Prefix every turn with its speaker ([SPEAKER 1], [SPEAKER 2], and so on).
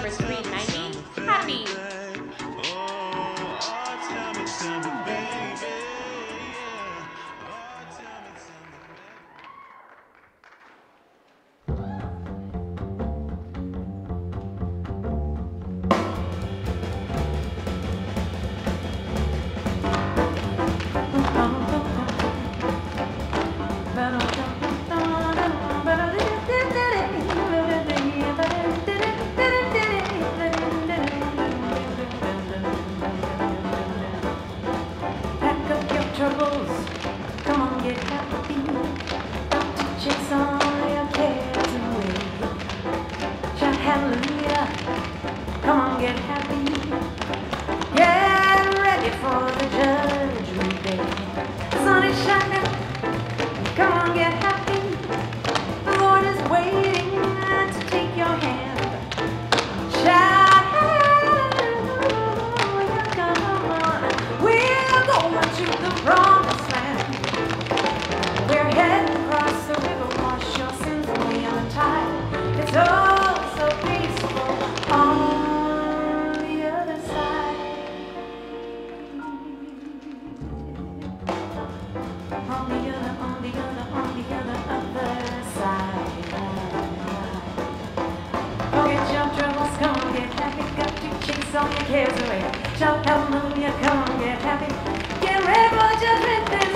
[SPEAKER 1] number 390, Happy.
[SPEAKER 2] Come on, get happy. Get ready for the judgment day. The sun is shining. Come on, get happy. The Lord is waiting to take your hand. Shout hallelujah, come on. We're going to the promised land. We're heading across the river. Wash your sins away on the tide. It's all so peaceful on the other side. On the other side. Forget your troubles, come on, get happy. Got to chase all your cares away. Shout hallelujah, come on, get happy. Get ready for the judgment day.